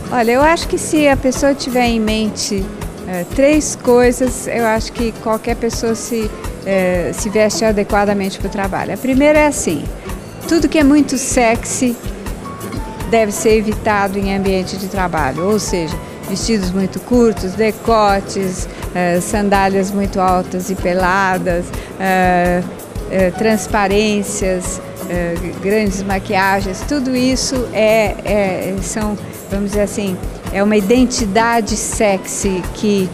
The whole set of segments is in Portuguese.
Olha, eu acho que se a pessoa tiver em mente três coisas, eu acho que qualquer pessoa se veste adequadamente para o trabalho. A primeira é assim: tudo que é muito sexy deve ser evitado em ambiente de trabalho, ou seja, vestidos muito curtos, decotes, sandálias muito altas e peladas, transparências, grandes maquiagens, tudo isso são, vamos dizer assim, é uma identidade sexy que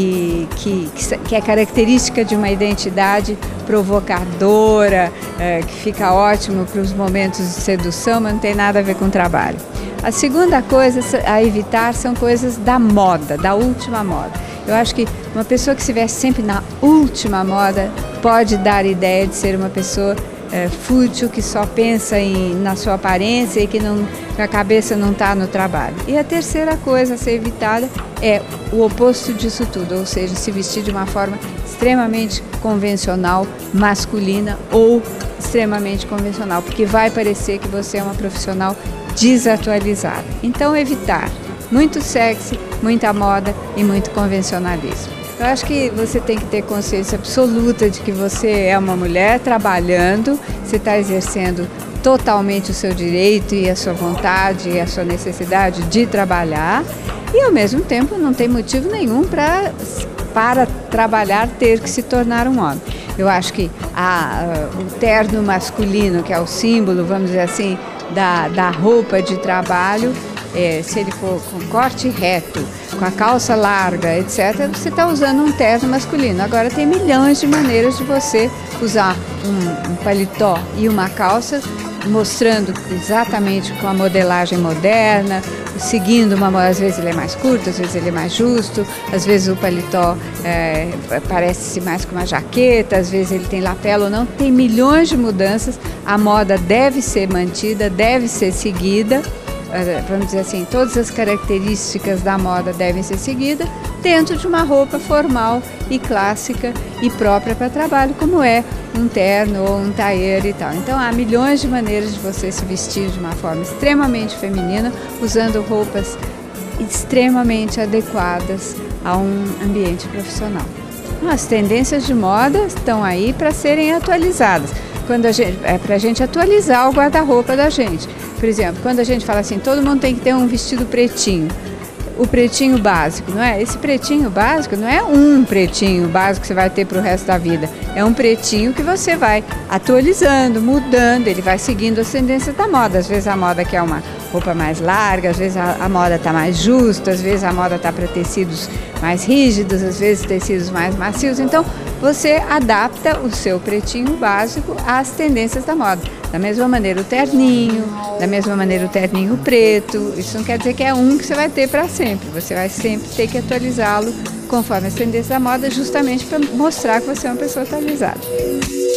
é característica de uma identidade provocadora, que fica ótimo para os momentos de sedução, mas não tem nada a ver com o trabalho. A segunda coisa a evitar são coisas da moda, da última moda. Eu acho que uma pessoa que se veste sempre na última moda pode dar ideia de ser uma pessoa fútil, que só pensa na sua aparência e que a cabeça não está no trabalho. E a terceira coisa a ser evitada é o oposto disso tudo, ou seja, se vestir de uma forma extremamente convencional, masculina ou extremamente convencional, porque vai parecer que você é uma profissional desatualizada. Então, evitar muito sexy, muita moda e muito convencionalismo. Eu acho que você tem que ter consciência absoluta de que você é uma mulher trabalhando, você está exercendo totalmente o seu direito e a sua vontade e a sua necessidade de trabalhar, e ao mesmo tempo não tem motivo nenhum para trabalhar ter que se tornar um homem. Eu acho que o terno masculino, que é o símbolo, vamos dizer assim, da roupa de trabalho, se ele for com corte reto, com a calça larga, etc., você está usando um terno masculino. Agora tem milhões de maneiras de você usar um paletó e uma calça, mostrando exatamente com a modelagem moderna, seguindo uma moda. Às vezes ele é mais curto, às vezes ele é mais justo, às vezes o paletó parece mais com uma jaqueta, às vezes ele tem lapela ou não. Tem milhões de mudanças. A moda deve ser mantida, deve ser seguida. Vamos dizer assim, todas as características da moda devem ser seguidas dentro de uma roupa formal e clássica e própria para trabalho, como é um terno ou um tailleur e tal. Então há milhões de maneiras de você se vestir de uma forma extremamente feminina, usando roupas extremamente adequadas a um ambiente profissional. As tendências de moda estão aí para serem atualizadas. Para a gente atualizar o guarda-roupa da gente. Por exemplo, quando a gente fala assim, todo mundo tem que ter um vestido pretinho, o pretinho básico, não é? Esse pretinho básico não é um pretinho básico que você vai ter para o resto da vida, é um pretinho que você vai atualizando, mudando, ele vai seguindo as tendências da moda. Às vezes a moda quer uma roupa mais larga, às vezes a moda está mais justa, às vezes a moda está para tecidos mais rígidos, às vezes tecidos mais macios. Então você adapta o seu pretinho básico às tendências da moda. Da mesma maneira o terninho, da mesma maneira o terninho preto. Isso não quer dizer que é um que você vai ter para sempre. Você vai sempre ter que atualizá-lo conforme as tendências da moda, justamente para mostrar que você é uma pessoa atualizada.